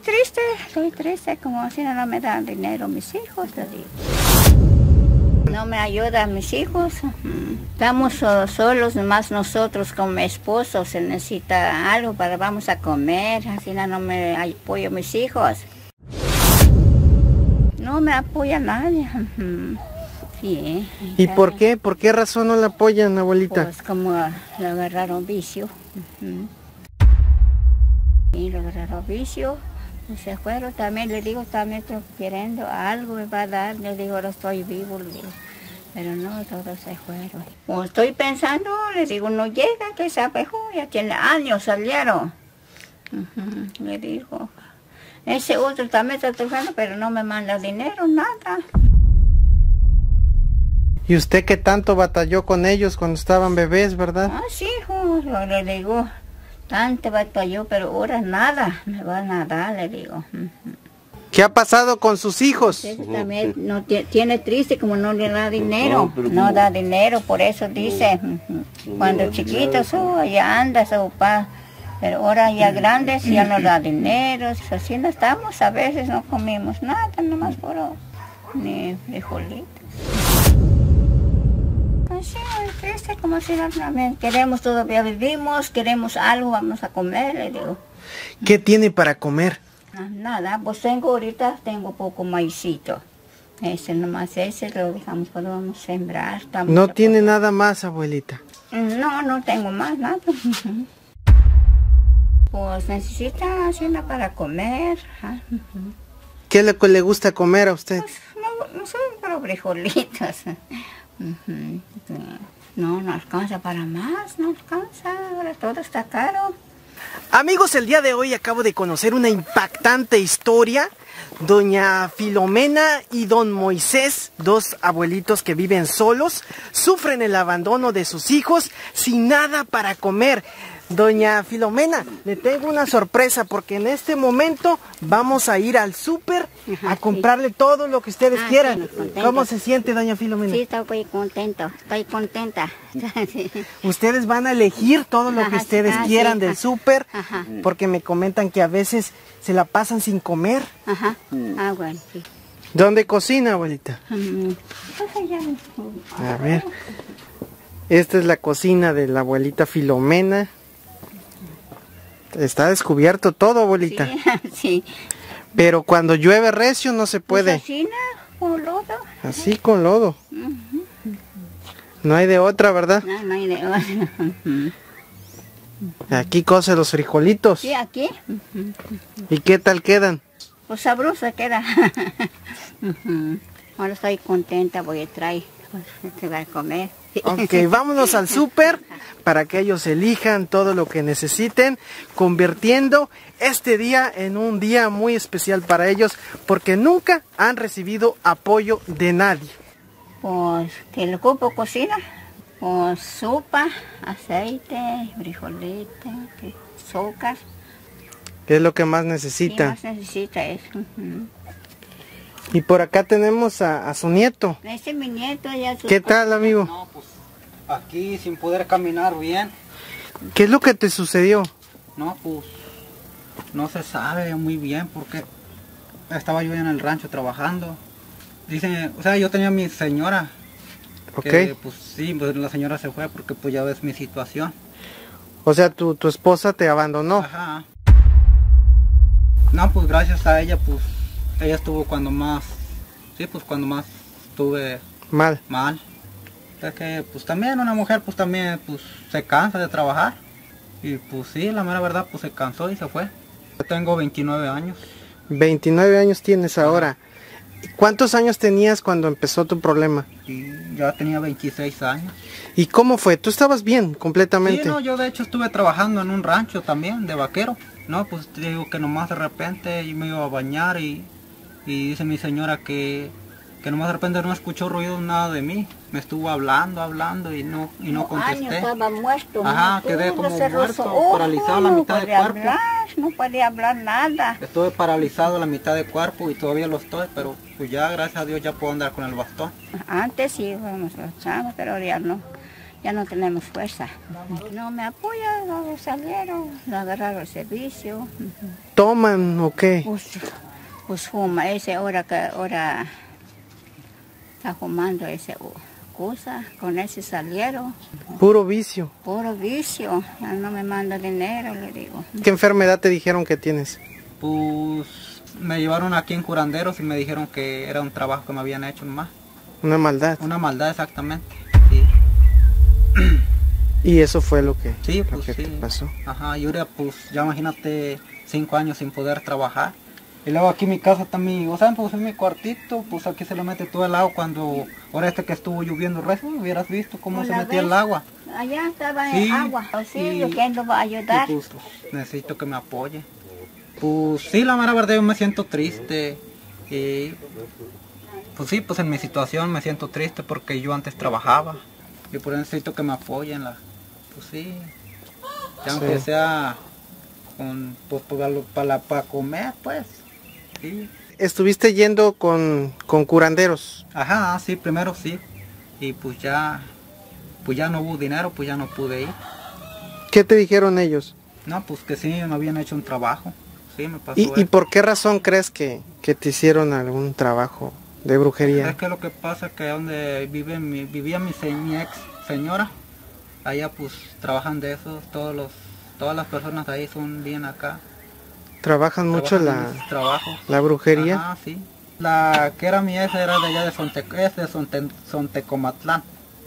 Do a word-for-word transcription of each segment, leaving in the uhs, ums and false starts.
triste, estoy triste, como si no me dan dinero mis hijos, te digo. No me ayudan mis hijos. Estamos solos, nomás nosotros con mi esposo. Se necesita algo para vamos a comer. Así no me apoyo mis hijos. No me apoya nadie. Sí. ¿Y por qué? ¿Por qué razón no la apoyan, abuelita? Pues como le agarraron vicio. Y le agarraron vicio. Se fueron, también le digo, también estoy queriendo algo, me va a dar, le digo, ahora estoy vivo, le digo, pero no, todos se fueron. Como estoy pensando, le digo, no llega, que sabe, ya tiene años, salieron. Uh-huh. Le digo, ese otro también está trabajando, pero no me manda dinero, nada. ¿Y usted qué tanto batalló con ellos cuando estaban bebés, verdad? Ah, sí, hijo, yo le digo, tanto batalló, pero ahora nada, me van a dar, le digo. ¿Qué ha pasado con sus hijos? Ese también no tiene triste, como no le da dinero, no da dinero, por eso dice, cuando chiquitos, oh, ya anda su papá, pero ahora ya grandes ya no da dinero, así no estamos, a veces no comemos nada, nomás por ni frijolitos. Sí, muy triste, como si no también queremos, todavía vivimos, queremos algo, vamos a comer, le digo. ¿Qué tiene para comer? Nada, pues tengo ahorita, tengo poco maicito. Ese nomás, ese lo dejamos cuando vamos a sembrar. ¿No tiene comer. Nada más, abuelita? No, no tengo más nada. Pues necesita hacerla para comer. ¿Qué es lo que le gusta comer a usted? Pues no, no son pero frijolitos. No, no alcanza para más, no alcanza, ahora todo está caro. Amigos, el día de hoy acabo de conocer una impactante historia. Doña Filomena y don Moisés, dos abuelitos que viven solos, sufren el abandono de sus hijos sin nada para comer. Doña Filomena, le tengo una sorpresa porque en este momento vamos a ir al súper a comprarle sí. todo lo que ustedes ah, quieran. Sí, ¿cómo se siente, doña Filomena? Sí, estoy muy contento, estoy contenta. Sí. Ustedes van a elegir todo lo que ustedes ah, quieran sí. del súper, porque me comentan que a veces se la pasan sin comer. Ajá, ah, bueno, sí. ¿Dónde cocina, abuelita? A ver, esta es la cocina de la abuelita Filomena. Está descubierto todo, abuelita. Sí, sí. Pero cuando llueve recio no se puede. Pues así, ¿no? Con lodo. Así con lodo. Uh-huh. No hay de otra, ¿verdad? No, no hay de otra. Uh-huh. Aquí cose los frijolitos. Sí, aquí. Uh-huh. ¿Y qué tal quedan? Pues sabrosa queda. Uh-huh. Ahora estoy contenta, voy a traer. Pues, se va a comer. Ok, vámonos al súper para que ellos elijan todo lo que necesiten, convirtiendo este día en un día muy especial para ellos, porque nunca han recibido apoyo de nadie. Pues que le ocupo cocina, pues sopa, aceite, frijolito, azúcar. ¿Qué es lo que más necesita? Sí, más necesita eso. Uh-huh. Y por acá tenemos a, a su nieto. Ese es mi nieto. Ya su... ¿Qué tal, amigo? No, pues aquí sin poder caminar bien. ¿Qué es lo que te sucedió? No, pues no se sabe muy bien porque estaba yo en el rancho trabajando. Dicen, o sea, yo tenía a mi señora. Ok. Que, pues sí, pues la señora se fue porque pues ya ves mi situación. O sea, tu, tu esposa te abandonó. Ajá. No, pues gracias a ella, pues ella estuvo cuando más, sí, pues cuando más estuve mal. Mal. O sea que, pues también una mujer, pues también, pues se cansa de trabajar. Y pues sí, la mera verdad, pues se cansó y se fue. Yo tengo veintinueve años. veintinueve años tienes ahora. ¿Cuántos años tenías cuando empezó tu problema? Y ya tenía veintiséis años. ¿Y cómo fue? ¿Tú estabas bien completamente? Sí, no, yo de hecho estuve trabajando en un rancho también, de vaquero. No, pues te digo que nomás de repente yo me iba a bañar y, y dice mi señora que, que nomás de repente no escuchó ruido nada de mí. Me estuvo hablando, hablando y no, y no contesté. Años estaba muerto. Ajá, muerto, quedé como muerto, oh, paralizado no, la mitad no del cuerpo. Hablar, no podía hablar nada. Estuve paralizado la mitad del cuerpo y todavía lo estoy, pero pues ya gracias a Dios ya puedo andar con el bastón. Antes sí íbamos los chavos, pero ya no. ya no tenemos fuerza. No me apoya, no salieron, no agarraron el servicio. ¿Toman o qué? Pues, pues fuma, ese hora que ahora está fumando ese cosa, con ese salieron. Puro vicio. Puro vicio, ya no me manda dinero, le digo. ¿Qué enfermedad te dijeron que tienes? Pues me llevaron aquí en Curanderos y me dijeron que era un trabajo que me habían hecho nomás. Una maldad. Una maldad exactamente, sí. ¿Y eso fue lo que, sí, lo pues, que sí. te pasó? Ajá, y ahora pues ya imagínate cinco años sin poder trabajar. Y luego aquí en mi casa también, o sea, pues en mi cuartito, pues aquí se le mete todo el agua cuando, ahora este que estuvo lloviendo recio, hubieras visto cómo se metía el agua. Allá estaba Sí, el agua, o sí, y- yo quién lo va a ayudar. Y, pues, necesito que me apoye. Pues sí, la mera verdad yo me siento triste. Y pues sí, pues en mi situación me siento triste porque yo antes trabajaba. Y por eso necesito que me apoyen. La, pues sí, ya aunque Sí. sea con, pues, para, para, para comer, pues. Sí. ¿Estuviste yendo con, con curanderos? Ajá, sí, primero sí. Y pues ya, pues ya no hubo dinero, pues ya no pude ir. ¿Qué te dijeron ellos? No, pues que sí, me habían hecho un trabajo. Sí, me pasó ¿Y, eso. y por qué razón crees que, que te hicieron algún trabajo de brujería? Es que lo que pasa es que donde vive mi, vivía mi, se- mi ex señora, allá pues trabajan de eso, todos los, todas las personas de ahí son bien acá. ¿Trabajan mucho trabajan la, en esos trabajos. la brujería? Ajá, sí. La que era mi ex era de allá de, Sonte, es de Sonte, Sontecomatlán.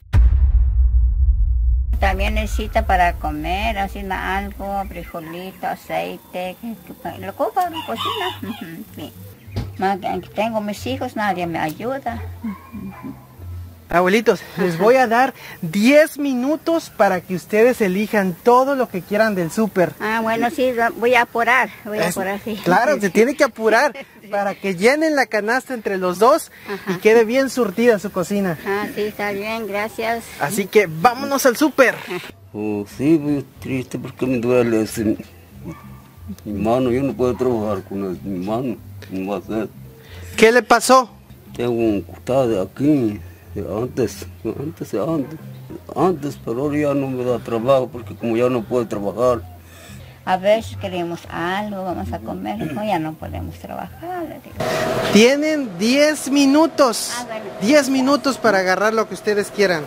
También necesita para comer, así na- algo, frijolito, aceite, que, que, lo ocupa en la cocina. Ujú, sí. Más que tengo mis hijos, nadie me ayuda. Abuelitos, les voy a dar diez minutos para que ustedes elijan todo lo que quieran del súper. Ah, bueno, sí, lo- voy a apurar, voy a Es- apurar, sí. Claro, se tiene que apurar para que llenen la canasta entre los dos y Ajá. quede bien surtida su cocina. Ah, sí, está bien, gracias. Así que vámonos al súper. Oh, sí, muy triste porque me duele ese- mi mano. Yo no puedo trabajar con es- mi mano. ¿Cómo va a ser? ¿Qué le pasó? Tengo un costado de aquí, de antes, antes, antes, antes, pero ahora ya no me da trabajo porque como ya no puedo trabajar. A veces queremos algo, vamos a comer, no, ya no podemos trabajar. le digo. Tienen diez minutos. Ah, bueno. diez minutos para agarrar lo que ustedes quieran.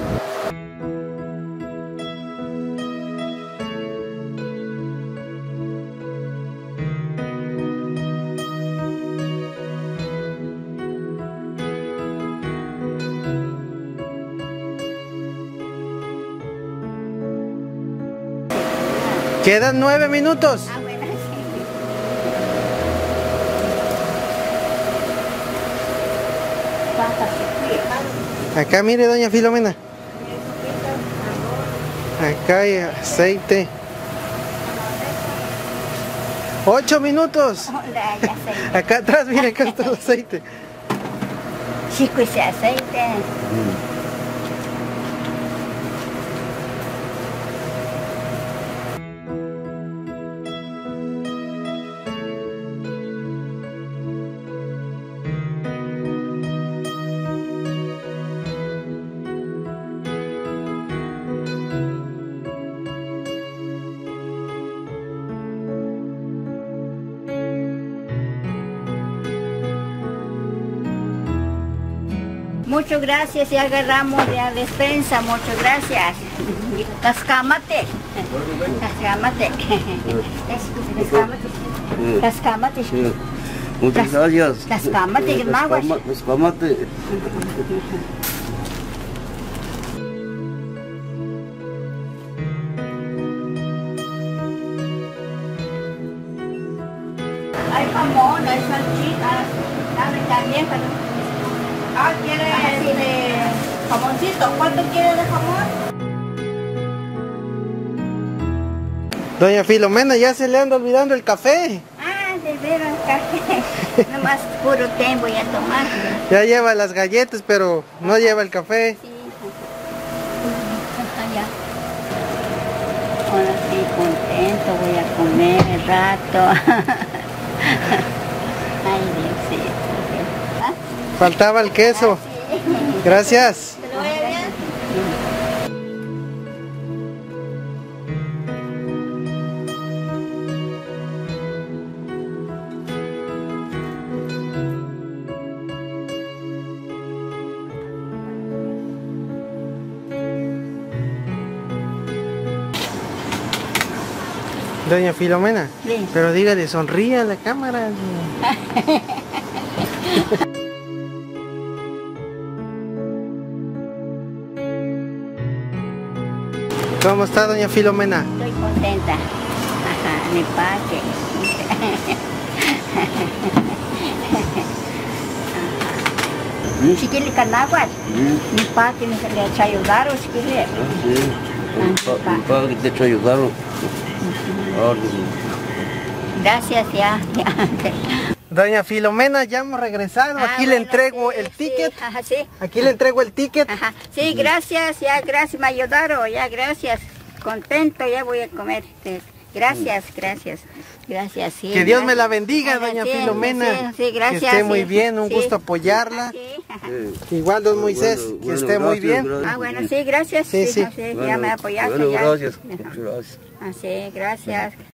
Quedan nueve minutos. Ah, bueno, sí. Papas, sí. Acá mire, doña Filomena. Acá hay aceite. Ocho minutos. Hola, ya sé. Acá atrás, mire, acá está el aceite. Chico ese aceite. Muchas gracias, ya agarramos de la despensa, muchas gracias. Cascamate. Cascamate. Cascamate. Cascamate. Sí. Muchas gracias. Cascamate, Eh, maguas. cascama- Cascamate. Hay jamón, hay salchichas, dame también para... Ah, ¿quiere este jamoncito? ¿Cuánto quiere de jamón? Doña Filomena, ya se le anda olvidando el café. Ah, de veras, café. Nomás puro té voy a tomar. Ya lleva las galletas, pero no lleva el café. Sí. Ya. Ahora sí, contento, voy a comer el rato. Ay, Diosito. ¿Ah? Faltaba el queso. Gracias. ¿Que le vaya bien? Doña Filomena, Sí. pero dígale, sonríe a la cámara. ¿Cómo está, doña Filomena? Estoy contenta. Ajá, mi paque. Chiquili Canaguas. Mi paque me le ayudaron, chiquili. Mi padre te hecho ayudaron. Gracias, ya. Doña Filomena, ya hemos regresado. Ah, Aquí le bueno, entrego sí, el sí, ticket. Ajá, sí. Aquí le entrego el ticket. Ajá. Sí, gracias, ya, gracias, me ayudaron, ya, gracias. Contento, ya voy a comer. Gracias, gracias, gracias, sí. Que Dios gracias. me la bendiga, Ajá, doña sí, Filomena. Sí, sí, gracias. Que esté muy sí, bien, un sí. gusto apoyarla. Sí, ajá. Igual, don Moisés, Bueno, que bueno, esté muy gracias, bien. gracias. Ah, bueno, sí, gracias. Sí, sí. ya Bueno, me apoyaste. bueno, ya. gracias. Ajá. Muchas gracias. Ah, sí, gracias.